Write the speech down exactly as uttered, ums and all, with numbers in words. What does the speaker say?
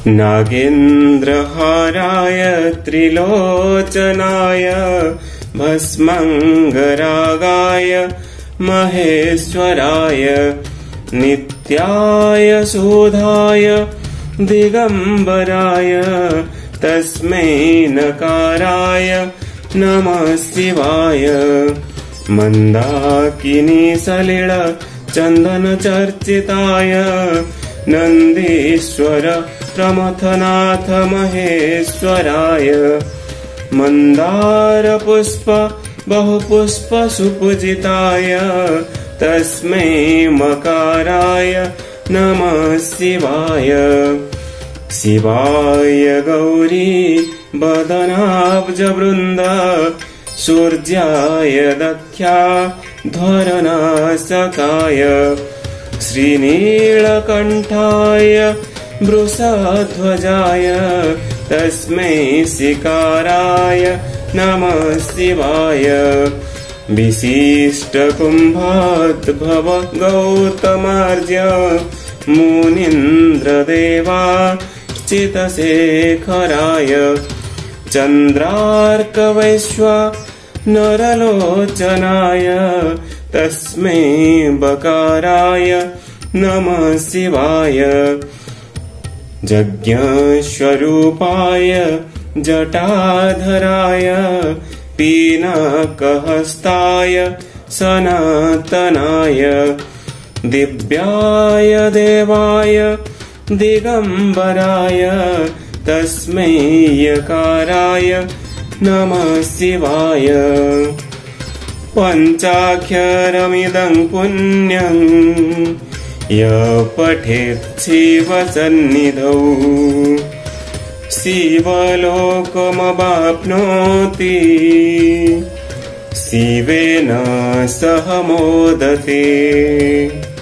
नागेन्द्रहाराय त्रिलोचनाय भस्मङ्गरागाय महेश्वराय नित्याय शोधाय दिगम्बराय तस्मै नकाराय नमः शिवाय। मन्दाकिनी सलिल चन्दन चर्चिताय नन्दीश्वर प्रमथनाथ महेश्वराय। मन्दार पुष्प बहुपुष्प सुपूजिताय तस्मै मकाराय नमः शिवाय। शिवाय गौरी वदनाब्जवृन्द सूर्याय दख्या ध्वरनाशकाय श्रीनीलकण्ठाय वृषध्वजाय तस्मै शिकाराय नमः शिवाय। विशिष्टकुम्भाद्भव गौतमार्य मुनीन्द्रदेवार्चितशेखराय चन्द्रार्कवैश्व नरलोचनाय तस्मै बकाराय नमः शिवाय। यज्ञस्वरूपाय जटाधराय पीनकहस्ताय सनातनाय दिव्याय देवाय दिगम्बराय तस्मै यकाराय नमः शिवाय। पञ्चाक्षरमिदं पुण्यं यः पठेत् शिवसन्निधौ शिवलोकमवाप्नोति शिवेन सह मोदते।